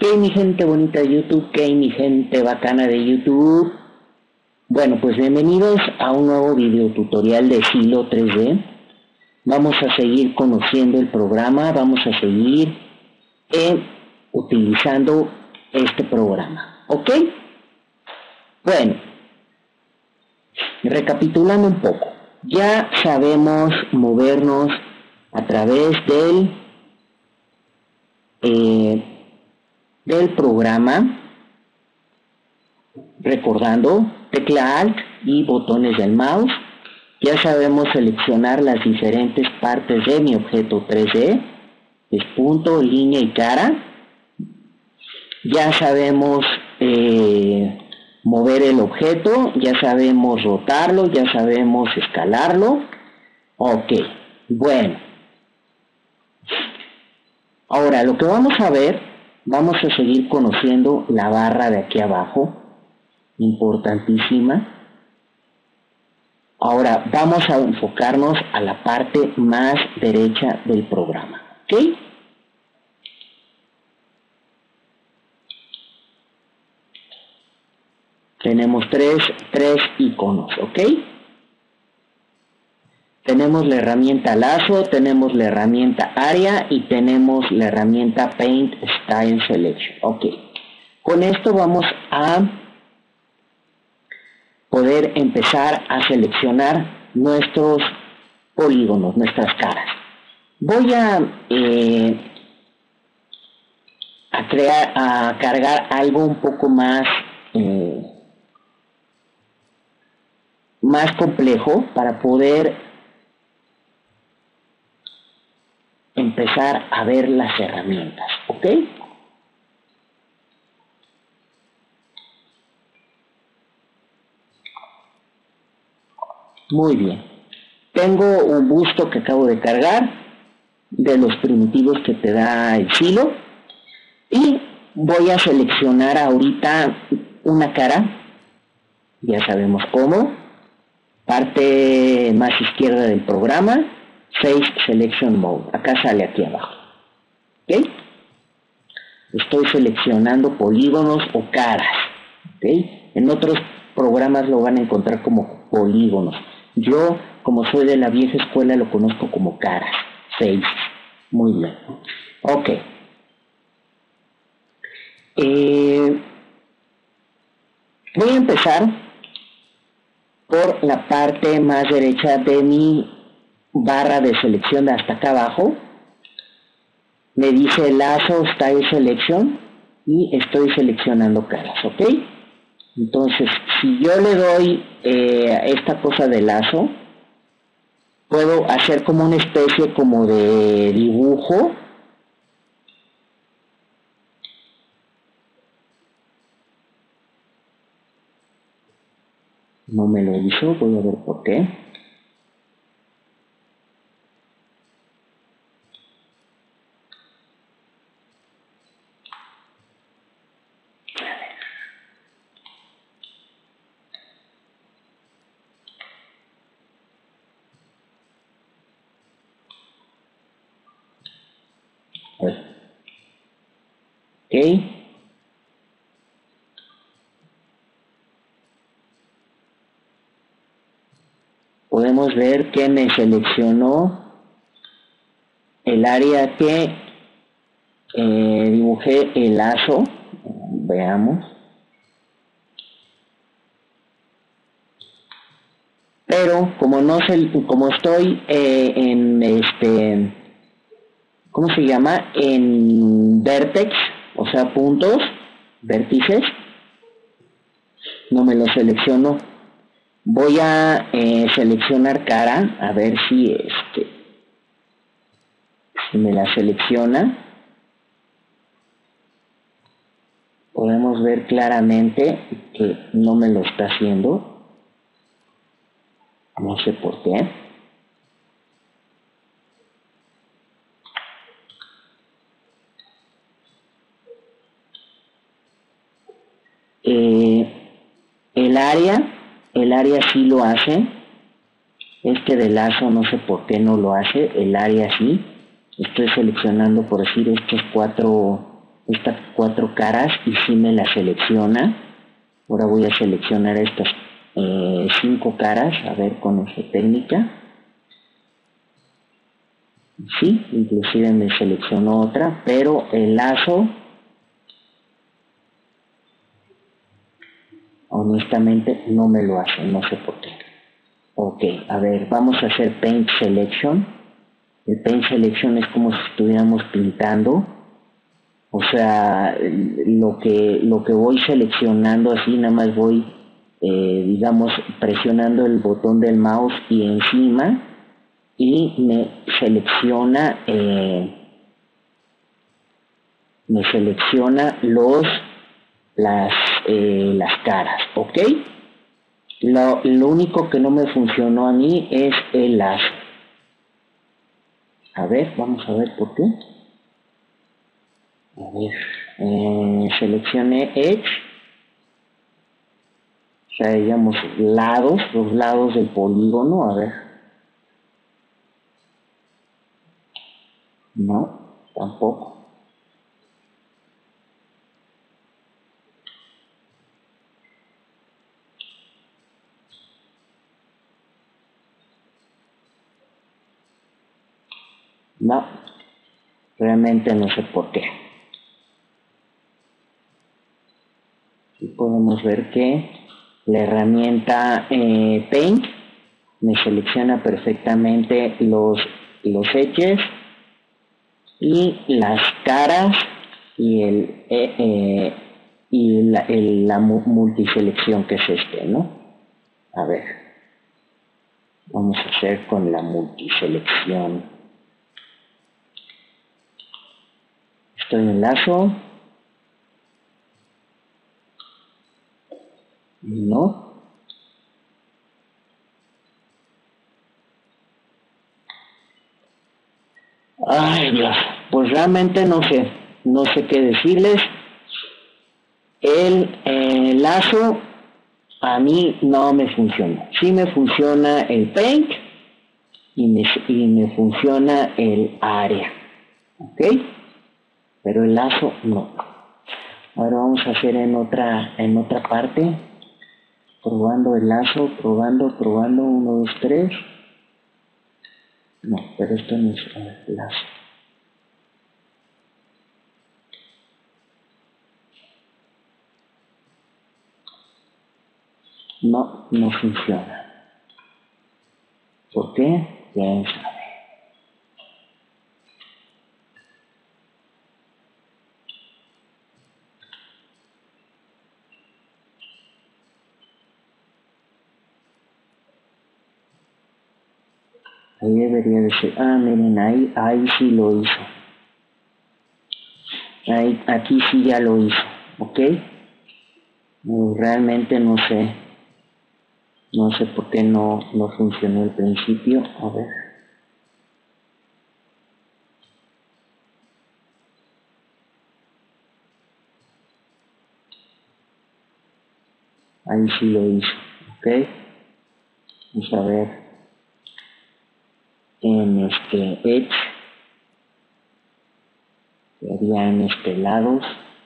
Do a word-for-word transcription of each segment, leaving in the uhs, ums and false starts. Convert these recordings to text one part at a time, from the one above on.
¿Qué mi gente bonita de YouTube? ¿Qué mi gente bacana de YouTube? Bueno, pues bienvenidos a un nuevo video tutorial de Silo tres D. Vamos a seguir conociendo el programa, vamos a seguir eh, utilizando este programa, ¿ok? Bueno, recapitulando un poco, ya sabemos movernos a través del, eh, del programa, recordando tecla Alt y botones del mouse. Ya sabemos seleccionar las diferentes partes de mi objeto tres D, es punto, línea y cara. Ya sabemos eh, mover el objeto, ya sabemos rotarlo, ya sabemos escalarlo. Ok, bueno. Ahora lo que vamos a ver, vamos a seguir conociendo la barra de aquí abajo, importantísima. Ahora vamos a enfocarnos a la parte más derecha del programa, ¿ok? Tenemos tres, tres iconos, ¿ok? Tenemos la herramienta lazo, tenemos la herramienta área y tenemos la herramienta Paint Style Selection, ¿ok? Con esto vamos a poder empezar a seleccionar nuestros polígonos, nuestras caras. Voy a, eh, a crear, a cargar algo un poco más, eh, más complejo para poder empezar a ver las herramientas, ¿ok? Muy bien. Tengo un busto que acabo de cargar de los primitivos que te da el Silo y voy a seleccionar ahorita una cara, ya sabemos cómo, parte más izquierda del programa, Face Selection Mode, acá sale aquí abajo, ¿ok? Estoy seleccionando polígonos o caras, ¿ok? En otros programas lo van a encontrar como polígonos. Yo, como soy de la vieja escuela, lo conozco como caras, faces. Muy bien. Ok. Eh, voy a empezar por la parte más derecha de mi barra de selección de hasta acá abajo. Me dice lazo Style Selection y estoy seleccionando caras, ¿ok? Entonces, si yo le doy eh, esta cosa de lazo, puedo hacer como una especie como de dibujo. No me lo hizo, voy a ver por qué. Ok. Podemos ver que me seleccionó el área que eh, dibujé el lazo. Veamos. Pero como no sé, como estoy eh, en este, ¿cómo se llama? En vertex, o sea, puntos, vértices, no me lo selecciono. Voy a eh, seleccionar cara, a ver si este, si me la selecciona. Podemos ver claramente que no me lo está haciendo. No sé por qué. Eh, el área, el área sí lo hace. Este de lazo no sé por qué no lo hace. El área sí. Estoy seleccionando, por decir, estos cuatro estas cuatro caras y sí me las selecciona. Ahora voy a seleccionar estas eh, cinco caras, a ver con esta técnica. Sí, inclusive me seleccionó otra, pero el lazo, honestamente, no me lo hace, no sé por qué. Ok, a ver, vamos a hacer Paint Selection. El Paint Selection es como si estuviéramos pintando. O sea, lo que, lo que voy seleccionando así, nada más voy, eh, digamos, presionando el botón del mouse y encima, y me selecciona, eh, me selecciona los, las, eh, las caras, ¿ok? Lo, lo único que no me funcionó a mí es el lazo. A ver, vamos a ver por qué. A ver, eh, seleccioné Edge. O sea, digamos, lados, los lados del polígono, a ver. No, tampoco. No, realmente no sé por qué. Aquí podemos ver que la herramienta eh, Paint me selecciona perfectamente los, los edges y las caras y el eh, eh, y la, el, la multiselección que es este, ¿no? A ver, vamos a hacer con la multiselección. Estoy en lazo. No. Ay, Dios, pues realmente no sé, no sé qué decirles. El eh, lazo a mí no me funciona. Sí me funciona el Paint y me, y me funciona el área, ¿ok? Pero el lazo no. Ahora vamos a hacer en otra, en otra parte, probando el lazo, probando, probando, uno, dos, tres. No, pero esto no es el lazo. No, no funciona. ¿Por qué? Quién sabe. Ahí debería de ser. Ah, miren, ahí, ahí sí lo hizo. Ahí, aquí sí ya lo hizo, ¿ok? No, realmente no sé. No sé por qué no, no funcionó al principio. A ver. Ahí sí lo hizo, ¿ok? Vamos a ver en este Edge. Sería en este lados.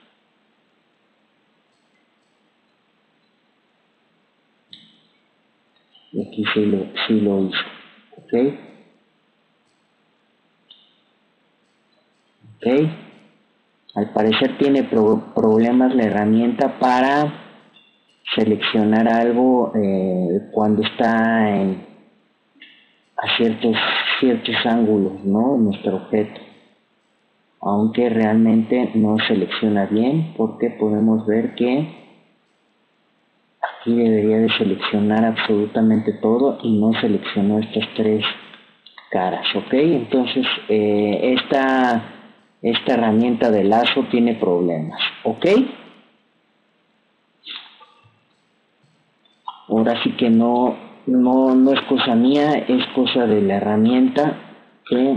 Y aquí sí lo, sí lo hizo, ¿ok? ¿Ok? Al parecer tiene pro problemas la herramienta para seleccionar algo eh, cuando está en, a ciertos, ciertos ángulos, ¿no? Nuestro objeto. Aunque realmente no selecciona bien, porque podemos ver que aquí debería de seleccionar absolutamente todo y no seleccionó estas tres caras, ¿ok? Entonces eh, esta, esta herramienta de lazo tiene problemas, ¿ok? Ahora sí que no, no, no es cosa mía, es cosa de la herramienta que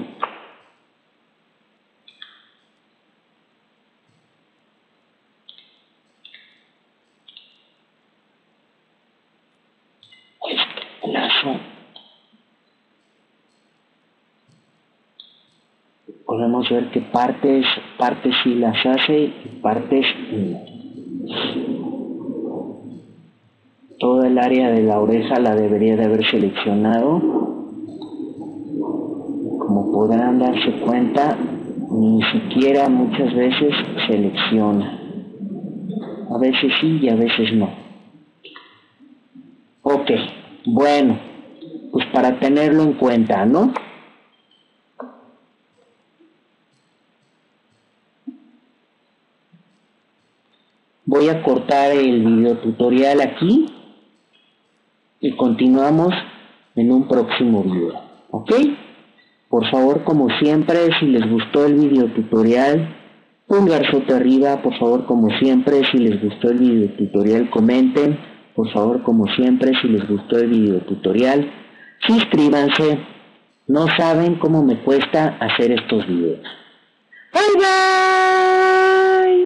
lazo podemos ver que partes, partes sí las hace y partes no. Toda el área de la oreja la debería de haber seleccionado. Como podrán darse cuenta, ni siquiera muchas veces selecciona. A veces sí y a veces no. Ok, bueno, pues para tenerlo en cuenta, ¿no? Voy a cortar el video tutorial aquí y continuamos en un próximo video, ¿ok? Por favor, como siempre, si les gustó el video tutorial, pulgarzote arriba. Por favor, como siempre, si les gustó el video tutorial, comenten. Por favor, como siempre, si les gustó el video tutorial, suscríbanse. No saben cómo me cuesta hacer estos videos. Bye bye.